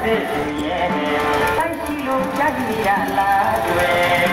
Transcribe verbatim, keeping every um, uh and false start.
စစ်ရဲ့တိုင်းရှိလို့ကြိုက်နေရလားတွေ့